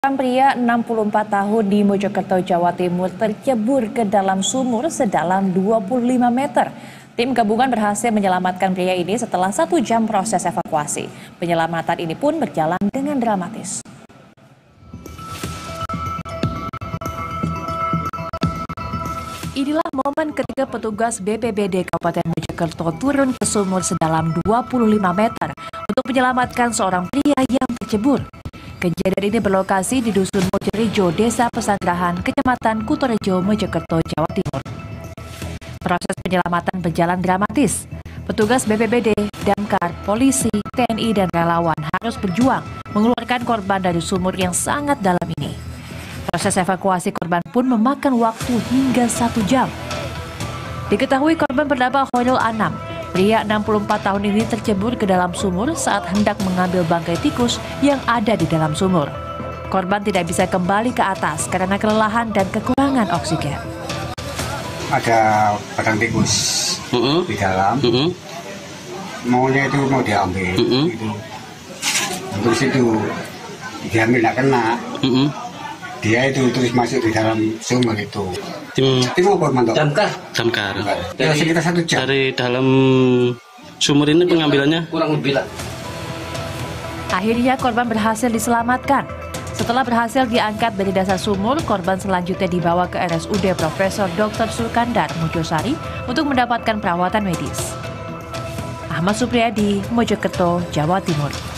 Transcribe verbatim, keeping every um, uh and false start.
Seorang pria enam puluh empat tahun di Mojokerto, Jawa Timur tercebur ke dalam sumur sedalam dua puluh lima meter. Tim gabungan berhasil menyelamatkan pria ini setelah satu jam proses evakuasi. Penyelamatan ini pun berjalan dengan dramatis. Inilah momen ketika petugas B P B D Kabupaten Mojokerto turun ke sumur sedalam dua puluh lima meter untuk menyelamatkan seorang pria yang tercebur. Kejadian ini berlokasi di Dusun Mojorejo, Desa Pesanggerahan, Kecamatan Kutorejo, Mojokerto, Jawa Timur. Proses penyelamatan berjalan dramatis. Petugas B P B D, Damkar, polisi, T N I, dan relawan harus berjuang mengeluarkan korban dari sumur yang sangat dalam ini. Proses evakuasi korban pun memakan waktu hingga satu jam. Diketahui korban bernama Hoirul Anam. Pria enam puluh empat tahun ini tercebur ke dalam sumur saat hendak mengambil bangkai tikus yang ada di dalam sumur. Korban tidak bisa kembali ke atas karena kelelahan dan kekurangan oksigen. Ada batang tikus uh-uh. di dalam, uh-uh. maunya itu mau diambil, uh-uh. gitu. Terus itu diambil nggak kena. Uh-uh. Dia itu terus masuk di dalam sumur itu. Tim, tim apa mantap? Damkar. Damkar. Ya, sekitar satu jam. Dari dalam sumur ini pengambilannya kurang lebih lah. Akhirnya korban berhasil diselamatkan. Setelah berhasil diangkat dari dasar sumur, korban selanjutnya dibawa ke R S U D Profesor Doktor Sulkandar Mojosari untuk mendapatkan perawatan medis. Ahmad Supriyadi, Mojokerto, Jawa Timur.